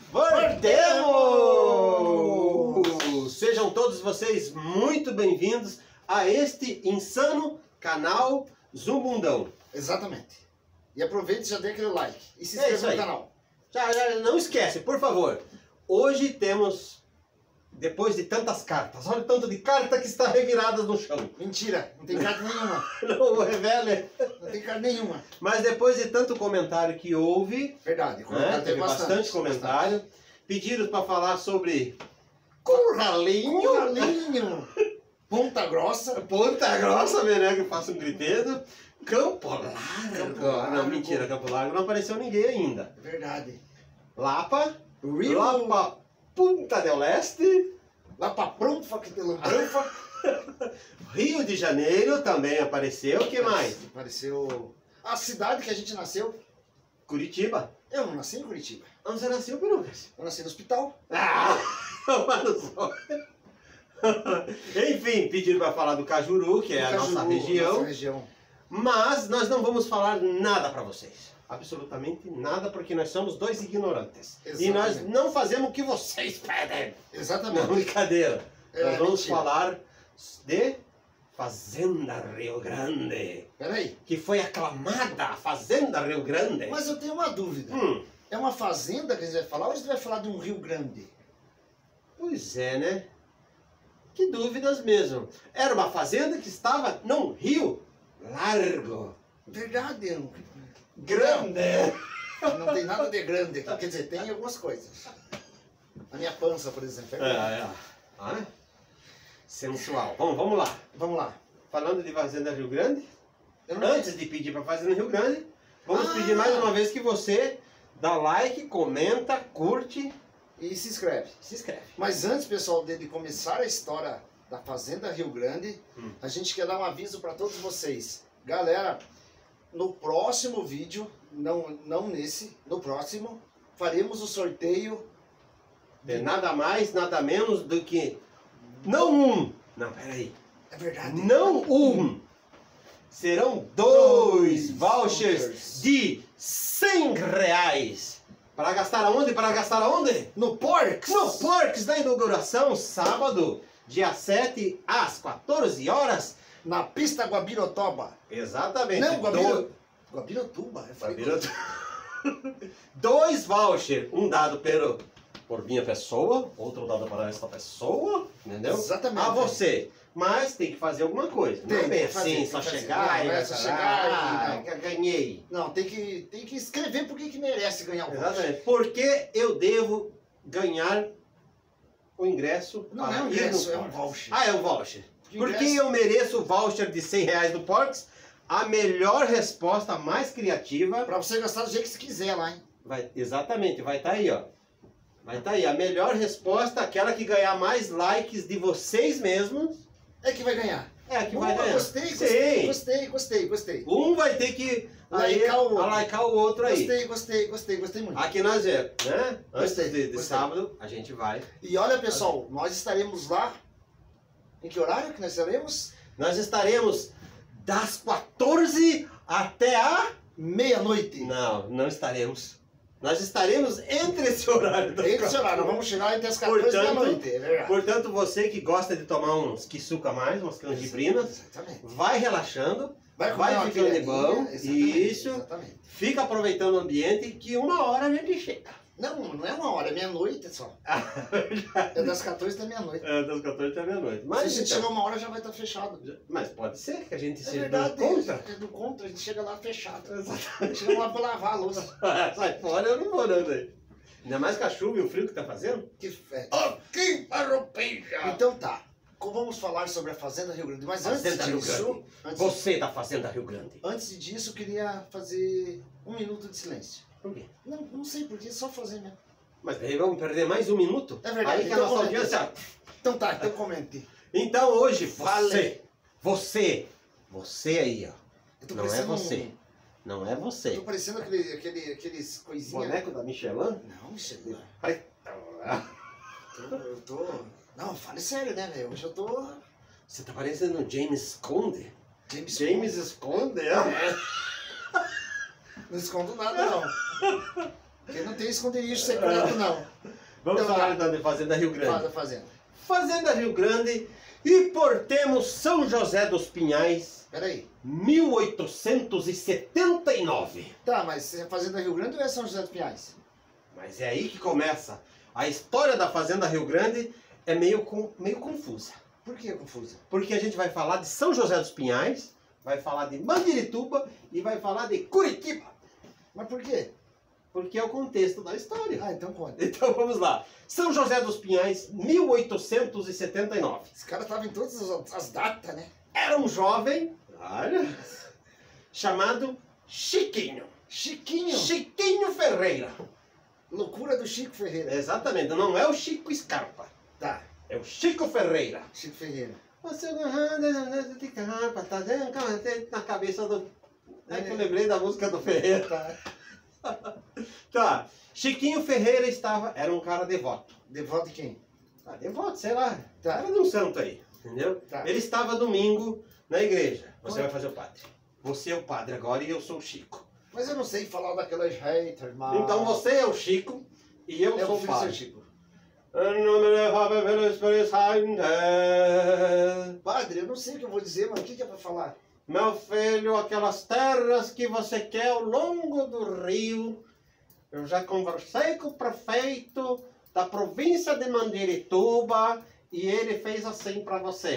Voltemos! Sejam todos vocês muito bem-vindos a este insano canal Zumbundão. Exatamente. E aproveite e já dê aquele like. E se inscreva no canal. Já não esquece, por favor. Hoje temos, depois de tantas cartas, olha o tanto de carta que está revirada no chão. Mentira, não tem carta nenhuma. Não revele. Não tem carta nenhuma. Mas depois de tanto comentário que houve, Verdade, né, teve bastante comentário. Bastante. Pediram para falar sobre Curralinho. Curralinho. Ponta Grossa. Ponta Grossa, Menego, faça um griteiro. Campo Largo. Não, mentira, Campo Largo não apareceu ninguém ainda. Verdade. Lapa. Rio. Lapa Punta del Este. Lapa Prunfa, que tem Lambranfa. Rio de Janeiro também apareceu. O que mais? Apareceu a cidade que a gente nasceu. Curitiba. Eu não nasci em Curitiba. Onde você nasceu, Perucas? Eu nasci no hospital. Ah, mano só. Enfim, pediram para falar do Cajuru, que é a nossa região. Mas nós não vamos falar nada para vocês. Absolutamente nada, porque nós somos dois ignorantes. Exatamente. E nós não fazemos o que vocês pedem. Exatamente. Não, brincadeira. Nós vamos mentira. falar de Fazenda Rio Grande. Peraí. Que foi aclamada a Fazenda Rio Grande. Mas eu tenho uma dúvida. É uma fazenda que a gente vai falar ou a gente vai falar de um Rio Grande? Pois é, né? Que dúvidas mesmo. Era uma fazenda que estava num rio largo. Verdade. Grande. Não tem nada de grande aqui. Quer dizer, tem algumas coisas. A minha pança, por exemplo. Ah, sensual. Vamos lá. Vamos lá. Falando de Fazenda Rio Grande, antes de pedir para Fazenda Rio Grande, vamos pedir mais uma vez que você dá like, comenta, curte e se inscreve. Se inscreve. Mas antes, pessoal, de começar a história da Fazenda Rio Grande, a gente quer dar um aviso para todos vocês. Galera, no próximo vídeo, não nesse, no próximo, faremos o sorteio de nada mais, nada menos do que não, peraí. É verdade. Não serão dois vouchers de R$100. Para gastar aonde? Para gastar aonde? No Porks! No Porks da inauguração, sábado, dia 7 às 14 horas. Na pista Guabirotoba. Exatamente. Não, Guabirotuba. Dois vouchers, um dado por minha pessoa, outro dado para esta pessoa, entendeu? Exatamente. A você. Mas tem que fazer alguma coisa. Não é bem assim, só chegar e ganhei. Não, tem que escrever por que merece ganhar o voucher. Exatamente. Porque eu devo ganhar o ingresso. Não é um ingresso, é um voucher. Ah, é um voucher. Porque eu mereço o voucher de R$100 do Porks. A melhor resposta, a mais criativa. Pra você gastar do jeito que você quiser lá, hein? Exatamente, vai estar aí, ó. Vai estar aí. A melhor resposta, aquela que ganhar mais likes de vocês mesmos. É que vai ganhar. É que vai ganhar. Gostei. Um vai ter que likear o outro aí. Gostei muito. Aqui nós vemos, né? Antes de sábado, a gente vai. E olha, pessoal, nós estaremos lá. Em que horário que nós estaremos? Nós estaremos das 14 até a meia-noite. Não estaremos. Nós estaremos entre esse horário. Entre esse horário, nós vamos chegar entre as 14 e meia-noite, é verdade. Portanto, você que gosta de tomar uns quisuca mais, umas canjibrinas, vai relaxando, vai ficando de bom. Isso. Exatamente. Fica aproveitando o ambiente que uma hora a gente chega. Não é uma hora, é meia-noite só. É das 14 até meia-noite. É das 14 até meia-noite. Mas se a gente chegar uma hora já vai estar fechado. Mas pode ser que a gente seja do contra. É do contra, a gente chega lá fechado. Exatamente. Chega lá pra lavar a louça. Sai fora, eu não vou não daí. Ainda mais com a chuva e o frio que tá fazendo. Que fede. Que farropeja! Então tá. Vamos falar sobre a Fazenda Rio Grande. Mas antes disso... Você da Fazenda Rio Grande. Antes disso, eu queria fazer 1 minuto de silêncio. Por quê? Não sei por quê, só fazer mesmo. Mas daí vamos perder mais 1 minuto? É verdade. Aí que a nossa audiência... Então tá, então comente. Então hoje, você aí, ó. Não é você. Não é você. Tô parecendo aqueles coisinhas... Boneco da Michelin? Não, Michelin. Eu tô... Não, fale sério, né, velho? Hoje eu tô... Você tá parecendo o James Conde? James Conde, é? Não escondo nada, não. Porque não tem esconderijo secreto, não. Vamos falar então de Fazenda Rio Grande. Fazenda. Fazenda Rio Grande e portemos São José dos Pinhais. Peraí. 1879. Tá, mas é Fazenda Rio Grande ou é São José dos Pinhais? Mas é aí que começa. A história da Fazenda Rio Grande é meio confusa. Por que é confusa? Porque a gente vai falar de São José dos Pinhais, vai falar de Mandirituba e vai falar de Curitiba. Mas por quê? Porque é o contexto da história. Ah, então conta. Então vamos lá. São José dos Pinhais, 1879. Esse cara tava em todas as datas, né? Era um jovem, olha, chamado Chiquinho. Chiquinho. Chiquinho Ferreira. Loucura do Chico Ferreira. Exatamente, não é o Chico Scarpa. Tá. É o Chico Ferreira. Chico Ferreira. Você tá na cabeça do... É que eu lembrei da música do Ferreira. Tá. Tá. Chiquinho Ferreira era um cara devoto. Devoto de quem? Ah, devoto, sei lá. Tá. Era de um santo aí, entendeu? Tá. Ele estava domingo na igreja. Você vai fazer o padre. Você é o padre agora e eu sou o Chico. Mas eu não sei falar daquelas haters, mas... Então você é o Chico e eu sou o padre. Chico. Padre, eu não sei o que eu vou dizer, mas o que é pra falar? Meu filho, aquelas terras que você quer ao longo do rio, eu já conversei com o prefeito da província de Mandirituba e ele fez assim pra você.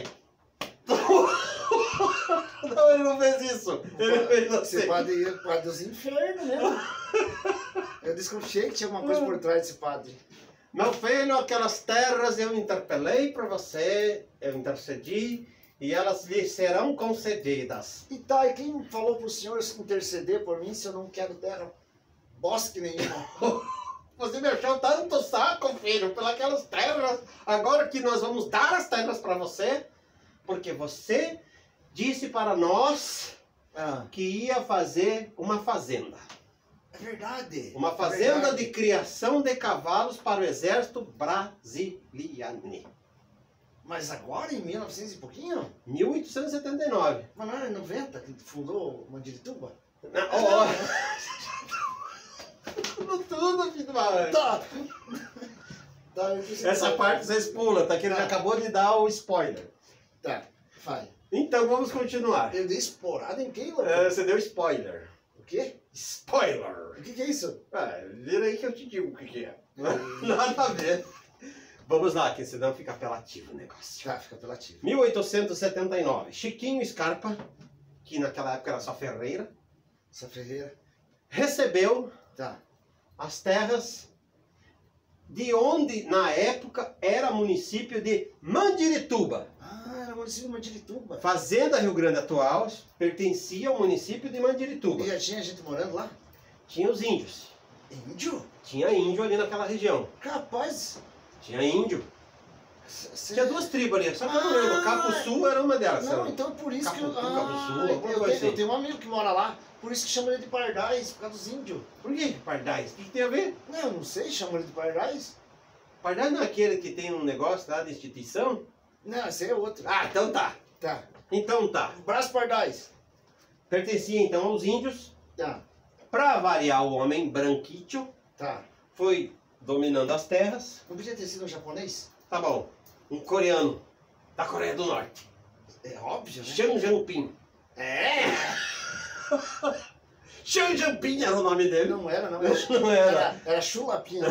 Não, ele não fez isso. Ele fez assim. Esse padre ia para dos infernos, né? Eu desconfiei que tinha uma coisa por trás desse padre. Meu filho, aquelas terras eu interpelei para você, eu intercedi e elas lhe serão concedidas. E tá, e quem falou pro senhor interceder por mim se eu não quero terra bosque nenhuma? Você me achou tanto saco, filho, pelas terras. Agora que nós vamos dar as terras para você, porque você disse para nós que ia fazer uma fazenda. É verdade. Uma fazenda de criação de cavalos para o exército brasiliano. Mas agora, em 1900 e pouquinho? 1879. Mas não era em 90 que fundou Mandirituba? Tudo, filho do mar. Tá. Essa parte vocês pulam, tá? Que ele acabou de dar o spoiler. Tá, vai. Então vamos continuar. Eu dei esporada em quem, louco? Você deu spoiler. O quê? Spoiler. O que é isso? Vira aí que eu te digo o que é. Nada a ver. Vamos lá, que senão fica apelativo o negócio. Tá, fica apelativo. 1879. Chiquinho Scarpa, que naquela época era só Ferreira. Só Ferreira. Recebeu tá. as terras de onde, na época, era município de Mandirituba. Era o município de Mandirituba. Fazenda Rio Grande atual pertencia ao município de Mandirituba. E já tinha gente morando lá? Tinha os índios. Índio? Tinha índio ali naquela região. Capaz. Tinha índio. Tinha duas tribos ali, só que eu não lembro. Capuçu era uma delas. Não, então é por isso que eu... eu tenho um amigo que mora lá, por isso que chama ele de Pardais, por causa dos índios. Por que Pardais? O que tem a ver? Não sei, chama ele de Pardais. Pardais não é aquele que tem um negócio lá de instituição? Não, esse é outro. Então tá. Tá. Então tá. Brás Pardais. Pertencia então aos índios. Tá. Pra variar, o homem branquito. Tá. Foi dominando as terras. Não podia ter sido um japonês? Tá bom. Um coreano da Coreia do Norte. É óbvio, né? Xiang Jianping. Xiang Jianping era o nome dele. Não era, não. Não era. Era Chulapinha.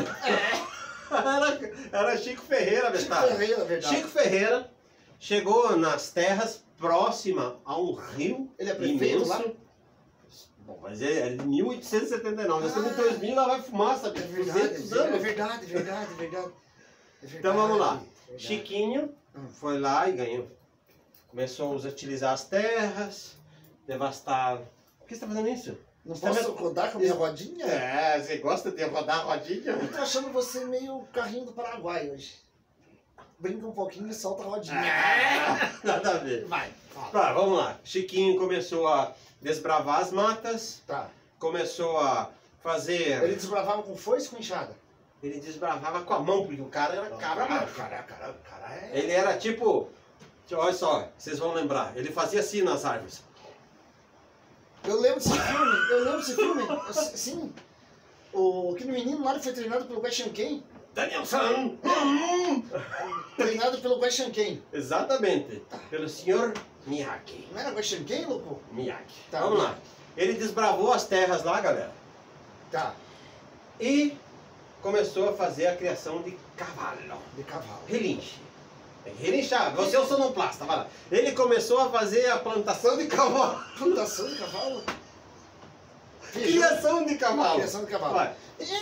Era Chico Ferreira, Chico Ferreira, verdade. Chico Ferreira chegou nas terras próxima a um rio. Ele é prefeito lá? Bom, mas é de 1879. Nós estamos em 2000, lá vai fumaça. É verdade. Então vamos lá. Chiquinho foi lá e ganhou. Começou a utilizar as terras, devastar. Por que você está fazendo isso? Não posso rodar com a minha rodinha? Você gosta de rodar a rodinha? Eu tô achando você meio carrinho do Paraguai hoje. Brinca um pouquinho e solta a rodinha. Nada a ver. Vai. Tá, vamos lá. Chiquinho começou a desbravar as matas. Tá. Começou a fazer... Ele desbravava com foice ou com enxada? Ele desbravava com a mão, porque o cara era cabra. Cara é... Ele era tipo... Olha só, vocês vão lembrar. Ele fazia assim nas árvores. Eu lembro desse filme. Sim. Aquele menino lá ele foi treinado pelo Guaxinim. Danielson! Treinado pelo Guaxanquen. Exatamente, pelo senhor Miyagi. Não era Guaxanquen, louco? Miyagi. Tá, Vamos lá. Ele desbravou as terras lá, galera. Tá. E começou a fazer a criação de cavalo. De cavalo. Relinche. Tem que relinchar. Você é o sonoplasta, vai lá. Ele começou a fazer a plantação de cavalo. Plantação de cavalo? Criação de cavalo. Criação de cavalo. Vai.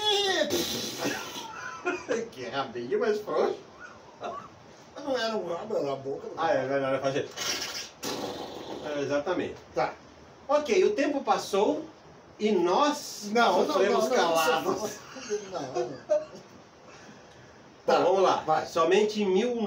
Que rabinho mais frouxo. Mas não era um rabo, era a boca. Ah, é melhor fazer. Exatamente. Tá. Ok, o tempo passou e nós sofremos calados. Não. Tá, vamos lá. Vai. Somente em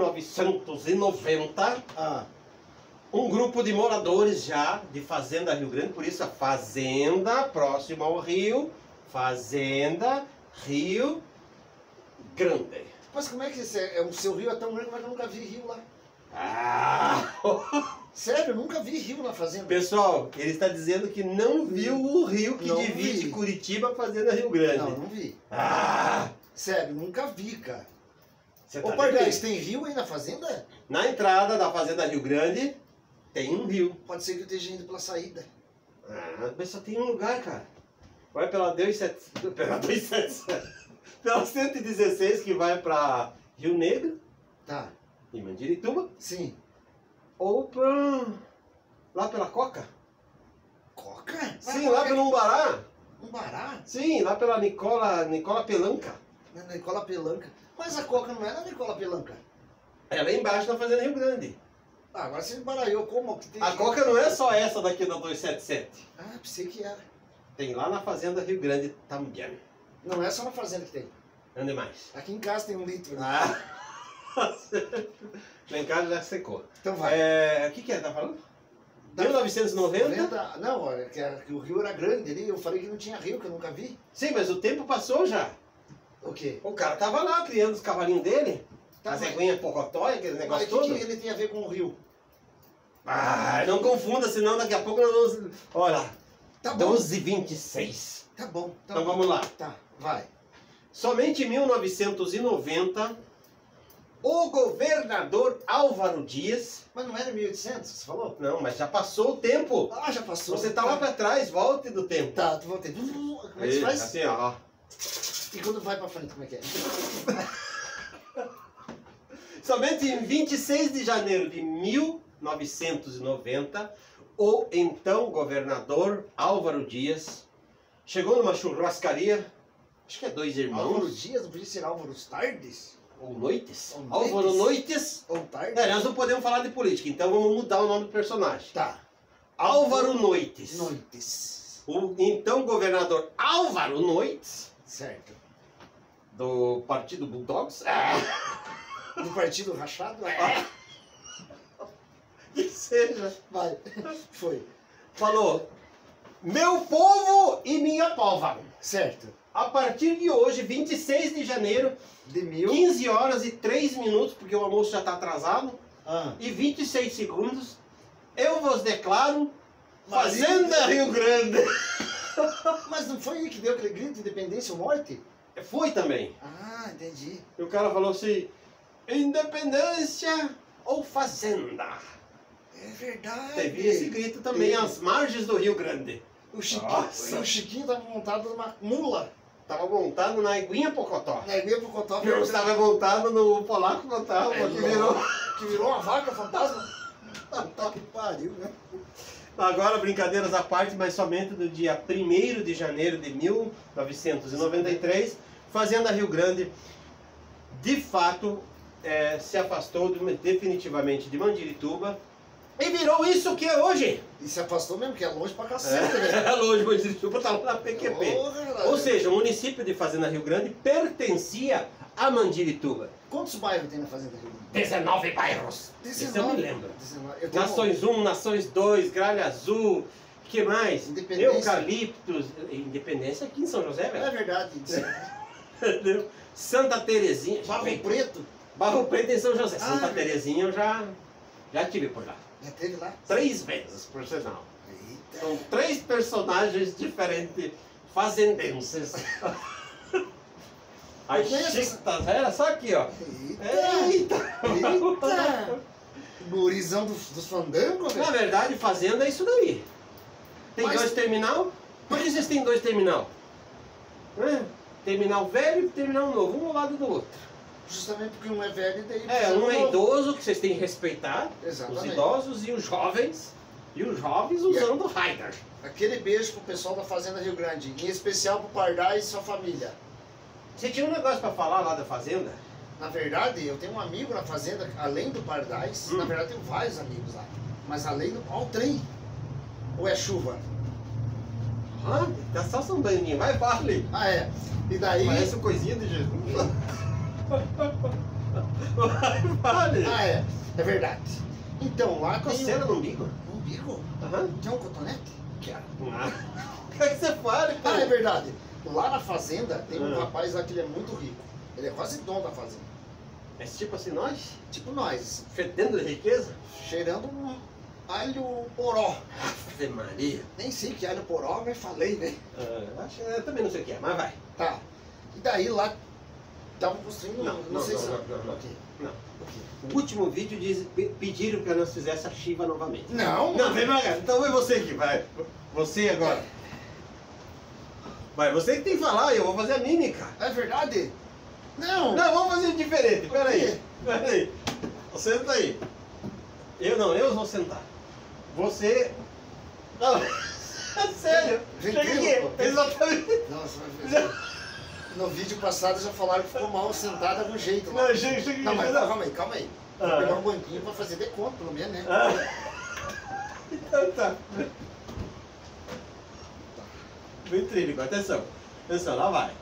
1990, um grupo de moradores já de Fazenda Rio Grande, por isso a Fazenda, próximo ao rio, Fazenda Rio Grande. Mas como é que o seu rio é tão grande, mas eu nunca vi rio lá? Ah! Sério, eu nunca vi rio na fazenda. Pessoal, ele está dizendo que não viu o rio que Não divide vi. Curitiba a Fazenda Rio Grande. Não vi. Ah! Sério, nunca vi, cara. Você Ô, tá Pardais, ligado? tem rio aí na fazenda? Na entrada da Fazenda Rio Grande tem um rio. Pode ser que eu esteja indo pela saída. Mas só tem um lugar, cara. Vai pela 277. Pela 116 que vai pra Rio Negro, Tá. em Mandirituba, Sim. ou pra... lá pela Coca. Coca? Sim, lá pelo Umbará. Umbará? Sim, lá pela Nicola Pelanca. Na Nicola Pelanca. Mas a Coca não é na Nicola Pelanca. É lá embaixo na Fazenda Rio Grande. Ah, agora você embaralhou como que tem. A Coca não é só essa daqui da 277. Ah, pensei que era. Tem lá na Fazenda Rio Grande também. Não é só na fazenda que tem. Onde mais? Aqui em casa tem 1 litro. Né? Ah! Lá em casa já secou. Então vai. O que é? Tá falando? 1990? Não, olha, que o rio era grande ali. Eu falei que não tinha rio, que eu nunca vi. Sim, mas o tempo passou já. O quê? O cara tava lá criando os cavalinhos dele. Tá, As mas- eguinhas pocotóia, aquele Mas negócio o todo. que ele tem a ver com o rio? Ah, não confunda, senão daqui a pouco nós vamos... Olha, Tá bom. 12h26. Tá bom. Tá Então bom. vamos lá. Tá, vai. Somente em 1990, o governador Álvaro Dias... Mas não era 1800, você falou? Não, mas já passou o tempo. Ah, já passou. Você tá lá pra trás, volte do tempo. Tá, tu voltei. Como é que se faz? Assim, ó. E quando vai pra frente, como é que é? Somente em 26 de janeiro de 1990, o então governador Álvaro Dias chegou numa churrascaria, acho que é Dois Álvaro Irmãos, Dias, não podia ser Álvaro Tardes? ou Noites, Ou Álvaro Noites. Ou Tardes? Nós não podemos falar de política, então vamos mudar o nome do personagem. Tá. Álvaro Noites. Noites. O então governador Álvaro Noites, Certo. do Partido Bulldogs, Do partido rachado? que seja, Vai. Foi. falou: meu povo e minha pova. Certo. A partir de hoje, 26 de janeiro, De 1000. 15 horas e 3 minutos, porque o almoço já está atrasado, Ah. e 26 segundos, eu vos declaro Mas Fazenda Rio Grande. Mas não foi aí que deu aquele grito de independência ou morte? Foi também. Ah, entendi. E o cara falou assim: independência ou fazenda? É verdade. Teve esse grito também, Teve. às margens do Rio Grande. Nossa. O Chiquinho tava montado numa mula. Estava montado na Iguinha Pocotó. Na igreja pro Cotó. Eu estava montado no Polaco Cotó, Que virou uma vaca fantasma. Tá que pariu, né? Agora, brincadeiras à parte, mas somente do dia 1º de janeiro de 1993, Fazenda Rio Grande, de fato, se afastou definitivamente de Mandirituba e virou isso que é hoje. E se afastou mesmo, que é longe pra cacete, né? É longe, Mandirituba está lá na PQP. Porra, Ou seja, o município de Fazenda Rio Grande pertencia a Mandirituba. Quantos bairros tem na Fazenda Rio Grande? 19 bairros. Isso eu me lembro. 19. Eu tenho Nações 1, Nações 2, Gralha Azul, que mais? Independência. Eucaliptos, Independência aqui em São José, É velho. verdade. Entendeu? Santa Terezinha. Barro Preto. Barro Preto em São José. Ah, Santa é. Terezinha eu já tive por lá. Já teve lá? 3 vezes, por sinal. Eita. São 3 personagens diferentes, fazendenses. As chictas, era só aqui, ó. Eita! Eita! Gurizão dos fandangos, velho. Na verdade, fazenda é isso daí. Tem dois terminal. Por que vocês têm dois terminal? Terminal velho e terminal novo, um ao lado do outro. Justamente porque um é velho e daí... Um é idoso, que vocês têm que respeitar. Exatamente. Os idosos e os jovens. E os jovens usando Raider. Aquele beijo pro pessoal da Fazenda Rio Grande, em especial pro Pardais e sua família. Você tinha um negócio pra falar lá da Fazenda? Na verdade, eu tenho um amigo na Fazenda, além do Pardais, na verdade eu tenho vários amigos lá. Mas além do... Ó, o trem! Ou é chuva? Tá só sambaninho, vai, fale. É. E daí... Parece uma coisinha de Jesus. Vai, fale. É. É verdade. Então, lá tem... Coceira no umbigo? Umbigo? Tem um cotonete? Quero. Quer que você fale, pô? É verdade. Lá na Fazenda tem um rapaz lá que ele é muito rico. Ele é quase dono da Fazenda. É tipo assim nós? Tipo nós. Fedendo de riqueza? Cheirando um alho poró. Ave Maria. Nem sei que alho poró, mas falei, né? Acho que eu também não sei o que é, mas vai. Tá. E daí lá estavam construindo... Não sei se... Não. O último vídeo pediram para nós fizesse a Shiva novamente. Não! Não, vem mais. Então vai você aqui, vai. Você agora. Vai, você que tem que falar, eu vou fazer a mímica. É verdade? Não! Não, vamos fazer diferente, peraí. Senta aí. Eu vou sentar. Você... Não, sério. Chega aqui. Exatamente. Nossa, no vídeo passado já falaram que ficou mal sentada do jeito. Não, chega aqui. Não, mas calma aí. Vou pegar um banquinho pra fazer deconto, pelo menos, né? Então tá. Ventríloco, atenção. Atenção, lá vai.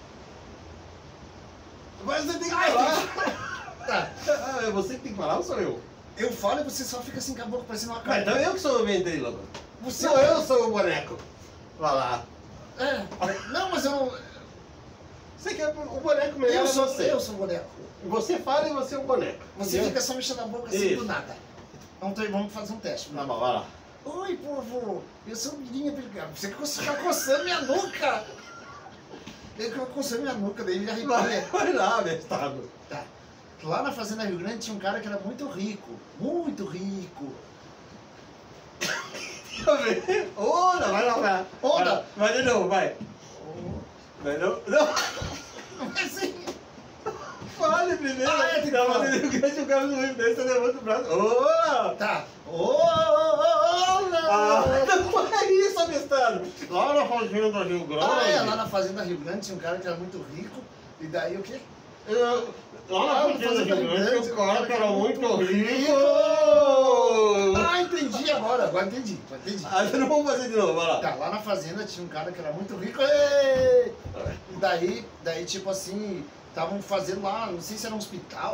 Mas você tem que falar. Tá. É você que tem que falar ou sou eu? Eu falo e você só fica assim com a boca parecendo uma Mas cara. então eu que sou o ventríloco. Você Não, eu sou o boneco. Vai lá. Não, mas eu não... Você quer o boneco melhor? Eu sou o boneco. Você fala e você é o boneco. Você fica só mexendo a boca assim do nada. Vamos fazer um teste. Tá bom, vai lá. Oi, povo. Eu sou o menino brigando. Você tá coçando minha nuca. Ele coçando minha nuca, daí ele arrepia. Vai lá, bestado. Tá. Lá na Fazenda Rio Grande tinha um cara que era muito rico. Muito rico. Onda, vai lá. Onda. Vai de novo, vai. Vai não. Não. É assim. Fale primeiro. Tem que falar. O cara do Rio desse, você levanta o braço. Ô! Tá. Não é isso, bestado. Lá na Fazenda Rio Grande. Lá na Fazenda Rio Grande tinha um cara que era muito rico. E daí o quê? Lá na Fazenda Rio Grande tinha um cara que era muito rico. Entendi agora. Agora entendi. Não vamos fazer de novo, vai lá. Tá, lá na Fazenda tinha um cara que era muito rico. E daí tipo assim, estavam fazendo lá, não sei se era um hospital.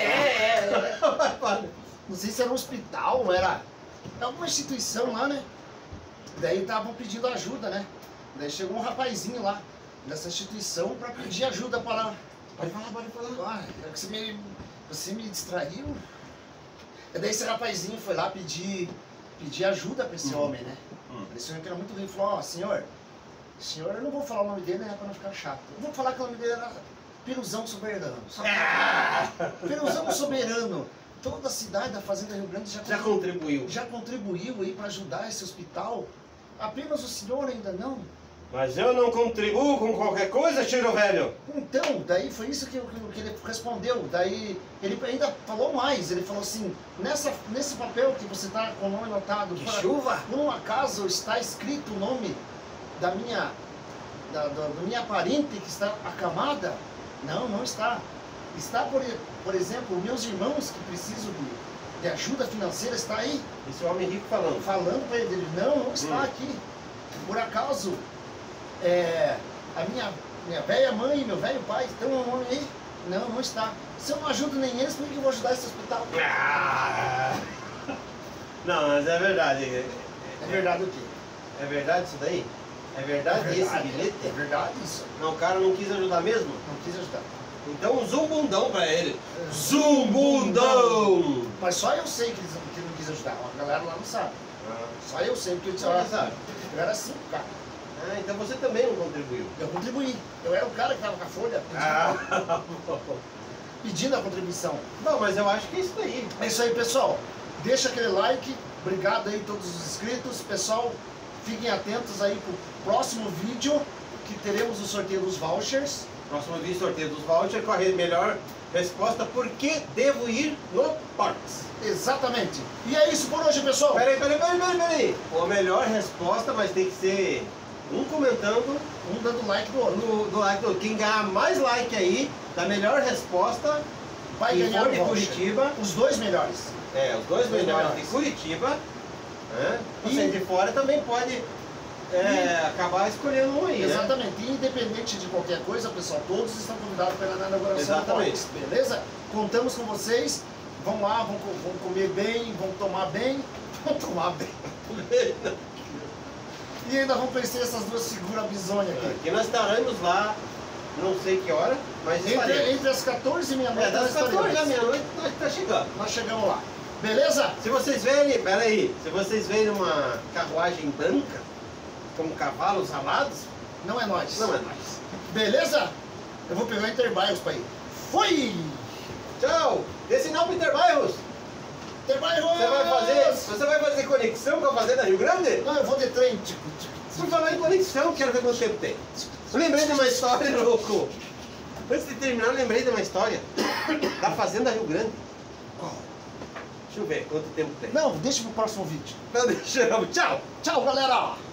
Não sei se era um hospital, era alguma instituição lá, né? Daí estavam pedindo ajuda, né? Daí chegou um rapazinho lá, nessa instituição, pra pedir ajuda pra lá. Pode falar. É que você me distraiu. E daí esse rapazinho foi lá pedir ajuda pra esse homem, né? Esse homem que era muito rico, falou, senhor, eu não vou falar o nome dele, né, pra não ficar chato. Eu vou falar que o nome dele era Piruzão Soberano. Piruzão Soberano. Toda a cidade da Fazenda Rio Grande já contribuiu aí para ajudar esse hospital. Apenas o senhor ainda não. Mas eu não contribuo com qualquer coisa, tiro velho. Então, daí foi isso que ele respondeu. Daí ele ainda falou mais. Ele falou assim, nesse papel que você está com o nome anotado, chuva! Por um acaso está escrito o nome da minha parente que está acamada? Não, não está. Está, por exemplo, meus irmãos que precisam de ajuda financeira, está aí? Esse homem rico falando. Falando para ele, não está aqui. Por acaso, a minha velha mãe e meu velho pai estão um nome aí? Não, não está. Se eu não ajudo nem eles, por que eu vou ajudar esse hospital? Não, mas é verdade. É verdade o quê? É verdade isso daí? É verdade esse bilhete? É verdade isso. Não, o cara não quis ajudar mesmo? Não quis ajudar. Então um zumbundão pra ele. Zumbundão! Mas só eu sei que ele não quis ajudar. A galera lá não sabe. Só eu sei, porque eu era 5, cara. Então você também não contribuiu. Eu contribuí. Eu era o cara que tava com a folha. Pedindo a contribuição. Não, mas eu acho que é isso aí. É isso aí, pessoal. Deixa aquele like. Obrigado aí a todos os inscritos. Pessoal, fiquem atentos aí pro próximo vídeo, que teremos o sorteio dos vouchers. Próximo vídeo, sorteio dos vouchers com a melhor resposta: por que devo ir no Porks? Exatamente. E é isso por hoje, pessoal. Peraí. A melhor resposta, mas tem que ser um comentando, um dando like do outro. Do like do outro. Quem ganhar mais like aí, da melhor resposta, vai ganhar de Curitiba. Os dois melhores. Os dois melhores de Curitiba. Você de fora também pode acabar escolhendo um aí. Exatamente. E independente de qualquer coisa, pessoal, todos estão convidados para ir na inauguração. Exatamente. Beleza? Contamos com vocês. Vão lá, vão comer bem, vão tomar bem. Vão tomar bem. E ainda vão conhecer essas duas figuras bizonhas aqui. Que nós estaremos lá, não sei que hora, mas entre as 14 e meia-noite. Das 14 à meia-noite nós tá chegando. Nós chegamos lá. Beleza? Se vocês verem, se vocês verem uma carruagem branca, com cavalos alados, não é nós. Não é nós. Beleza? Eu vou pegar o Interbairros pra ir. Fui! Tchau! Dê sinal pro Interbairros! Interbairros! Você vai fazer conexão com a Fazenda Rio Grande? Não, eu vou de trem. Por falar em conexão, quero ver quanto tempo tem. Eu lembrei de uma história, louco. Antes de terminar, eu lembrei de uma história da Fazenda Rio Grande. Deixa eu ver quanto tempo tem. Não, deixa pro próximo vídeo. Não, deixamos. Tchau! Tchau, galera!